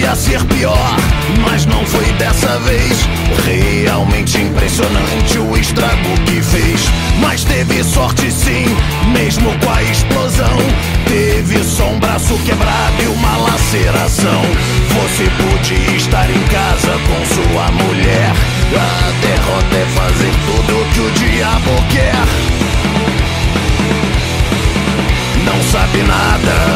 podia ser pior, mas não foi dessa vez. Realmente impressionante o estrago que fez. Mas teve sorte sim, mesmo com a explosão. Teve só um braço quebrado e uma laceração. Você podia estar em casa com sua mulher. A derrota é fazer tudo o que o diabo quer. Não sabe nada,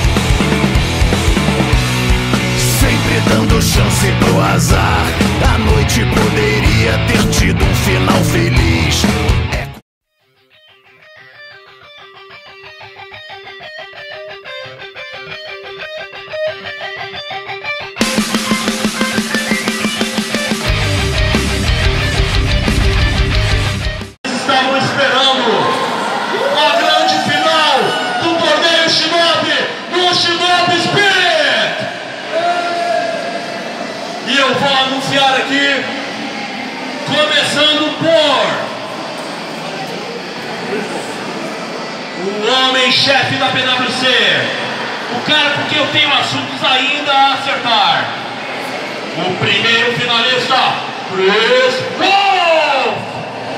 sempre dando chance pro azar. A noite poderia ter tido um final feliz. Estavam esperando a grande final do torneio Shinobi, no Shinobi Spirit. E eu vou anunciar aqui, começando por o homem-chefe da PWC, o cara com quem eu tenho assuntos ainda a acertar, o primeiro finalista, Chris Wolf.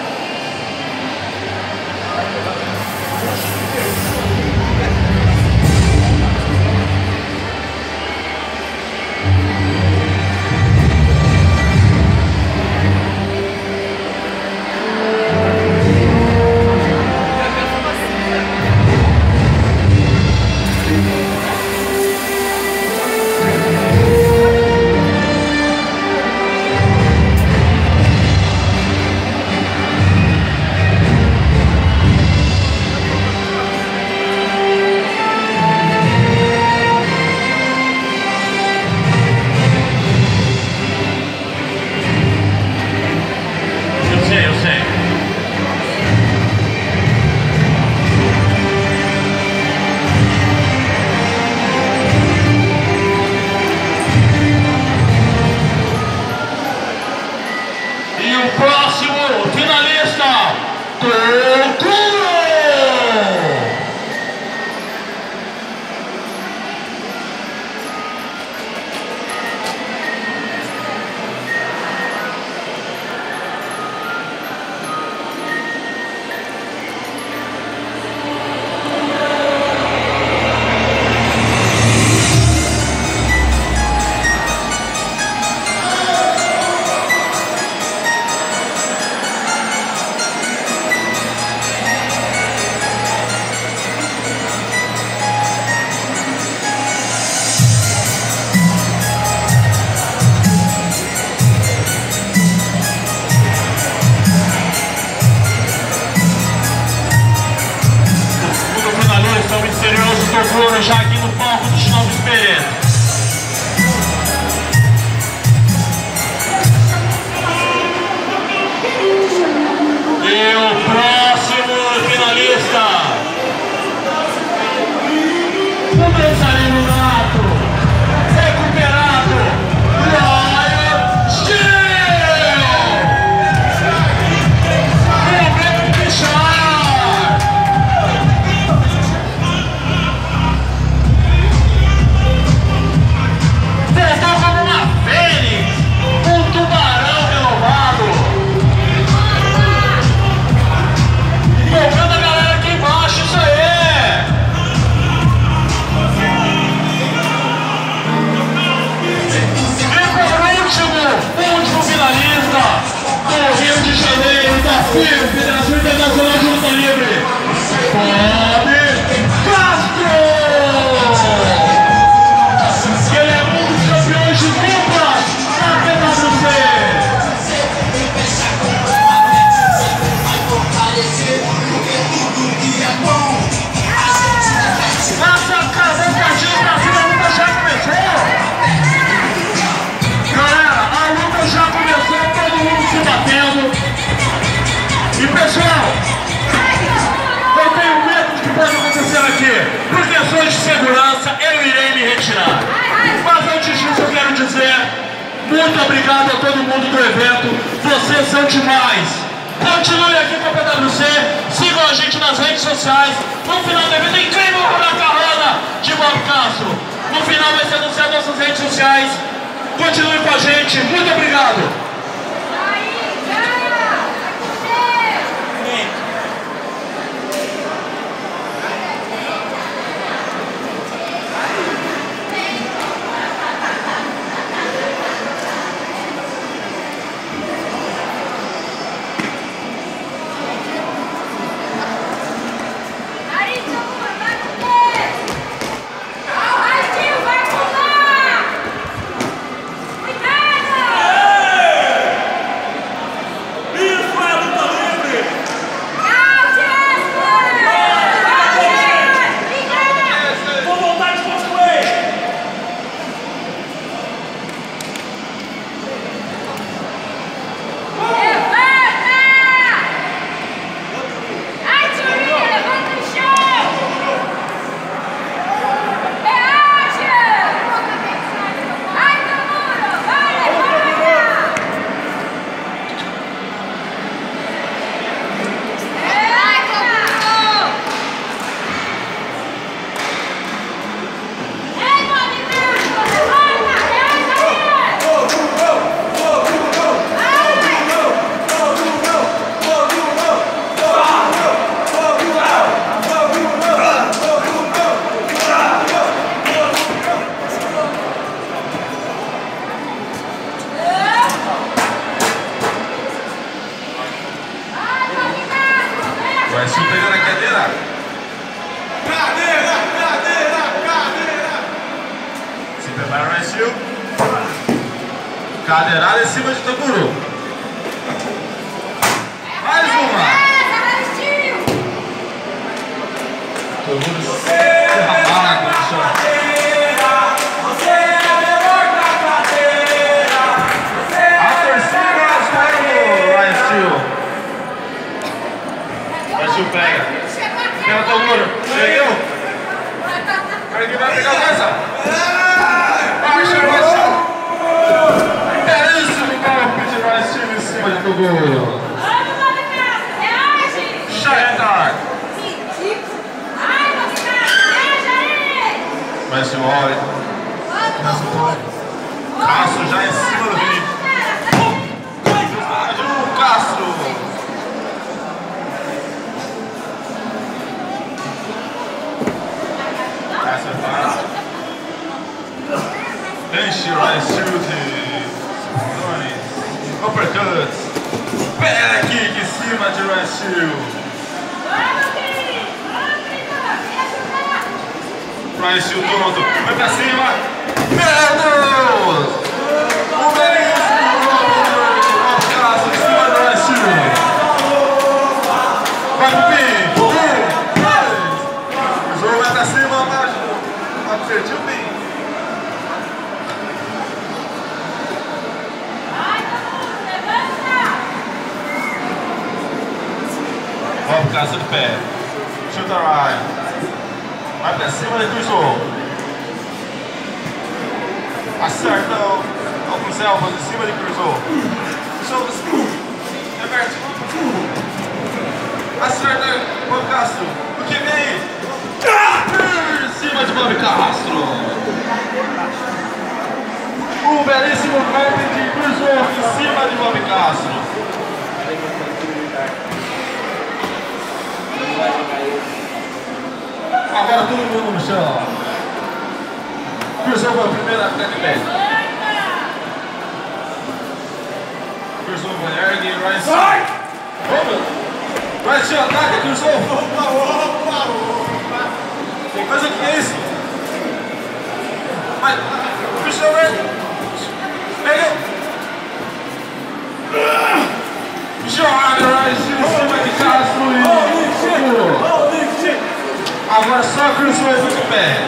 Já aqui no palco do Shinobi Spirit. E o próximo finalista, o dançarino nato, recuperado, Ryan Steel. O Black Pichar. Federação Internacional de Luta Livre, Bob Castro. Ele é um dos campeões de duplas da PWC. Nossa, acabou o partido Brasil, a luta já começou. Galera, a luta já começou, todo mundo se batendo. E pessoal, eu tenho medo do que pode acontecer aqui. Por questões de segurança, eu irei me retirar. Mas antes disso eu quero dizer muito obrigado a todo mundo do evento. Vocês são demais. Continue aqui com a PWC, sigam a gente nas redes sociais. No final do evento é incrível na carona de Bob Castro. No final vai ser anunciado nossas redes sociais. especiais. Continue com a gente. Muito obrigado. Vai se pegando a cadeira. Cadeira. Se prepara, Raicil. Cadeirada em cima de Toguro. Mais uma. Toguro se rabala no chão. A torcida espera o Raicil. Raicil pega. Pega Toguro. Pegou. Cara que vai pegar essa. Baixa o Raicil. É isso que vai pedir Raicil em cima de Toguro. Shaitar. Raicil olha. Castro já em cima do ringue. O Castro. Enche o Raicil de uppercuts. Pega aqui em cima de Raicil. Raicil todo. Vai pra cima. Meu Deus! O belíssimo Castro em cima do Raicil. Vai pro fim. O jogo vai pra cima, abaixo. Apertiu bem. Ó, o Castro de pé. Chuta Ryan. Vai pra cima, ele cruzou. Acerta alguns elfos em cima, ele cruzou. Cruzou. Reverte. Acerta o Castro. O que vem? Em cima de Bob Castro. O belíssimo golpe de cruzou em cima de Bob Castro. Agora todo mundo no chão. Cruzou a primeira até de pé. Cruzou o Valergue e Raicil. Raicil ataca, cruzou. Opa. Mas o que é isso? Vai. Cruzou o Valergue. Pegou. Joga Raicil em cima de Castro e... Agora só cruzou ele de pé.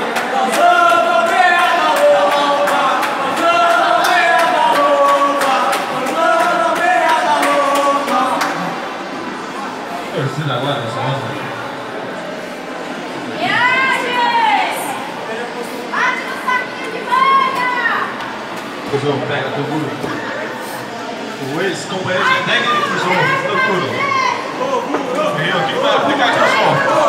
Torcida agora nessa onda. Cruzou, pega Toguro. O ex-companheiro de tag ele cruzou. Toguro. Veio aqui para aplicar cruzou.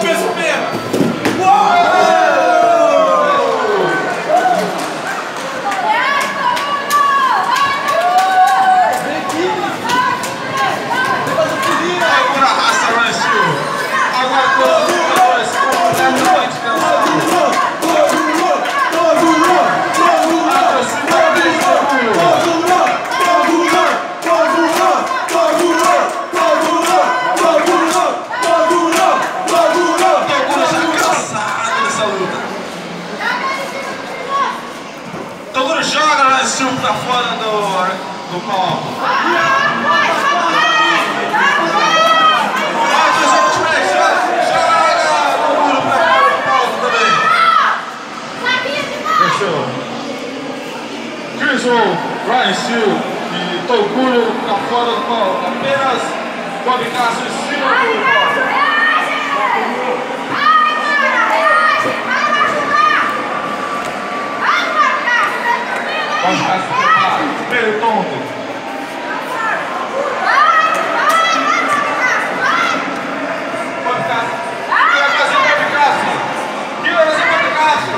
peso mesmo. Joga lá esse pra fora do palco. Joga o muro pra fora do palco também. Fechou. Chris Wall, Ryan Steele e Toguro pra fora do palco. Apenas Bob Castro em cima do palco. Vamos ficar se preparado. Meio tonto. Bob Castro. O que vai fazer o Bob Castro? O que vai fazer o Bob Castro?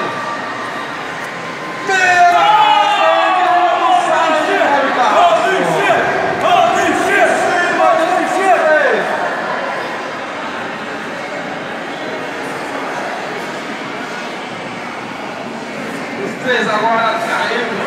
Os três agora caíram.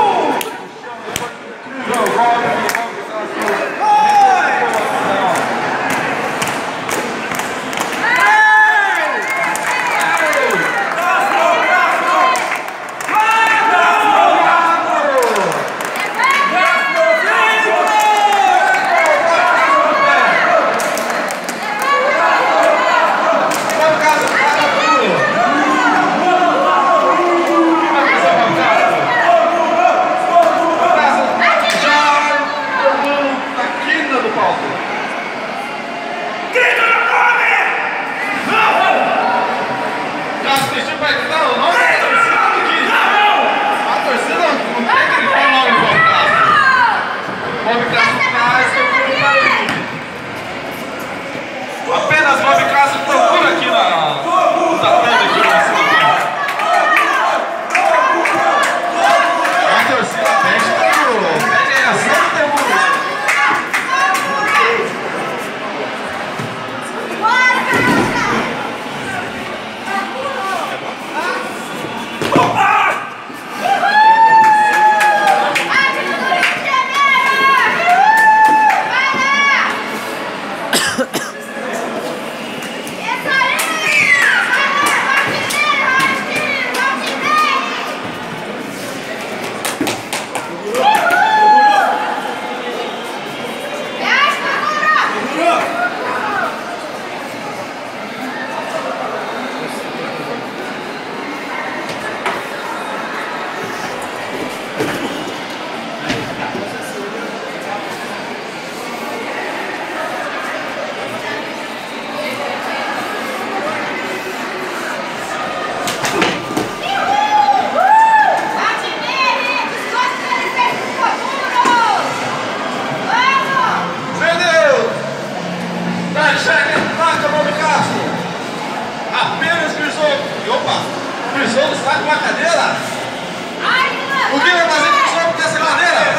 Apenas Bob Castro procura aqui no tatame aqui na cima. A torcida pede a ação do Temuro. Crisol está com a cadeira? O que vai fazer com o Crisol com essa cadeira?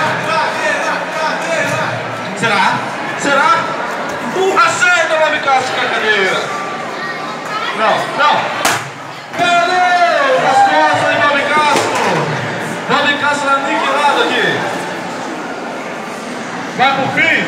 Será? Será? Acerta o Bob Castro com a cadeira. Não. Perdeu! Nas costas de Bob Castro. Bob Castro aniquilado aqui. Vai pro fim.